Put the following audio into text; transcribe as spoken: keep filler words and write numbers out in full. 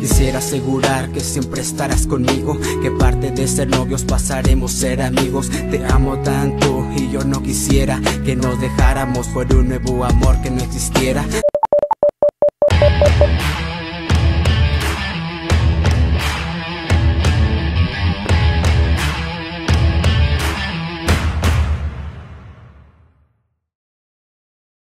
Quisiera asegurar que siempre estarás conmigo, que parte de ser novios pasaremos a ser amigos. Te amo tanto y yo no quisiera que nos dejáramos por un nuevo amor que no existiera.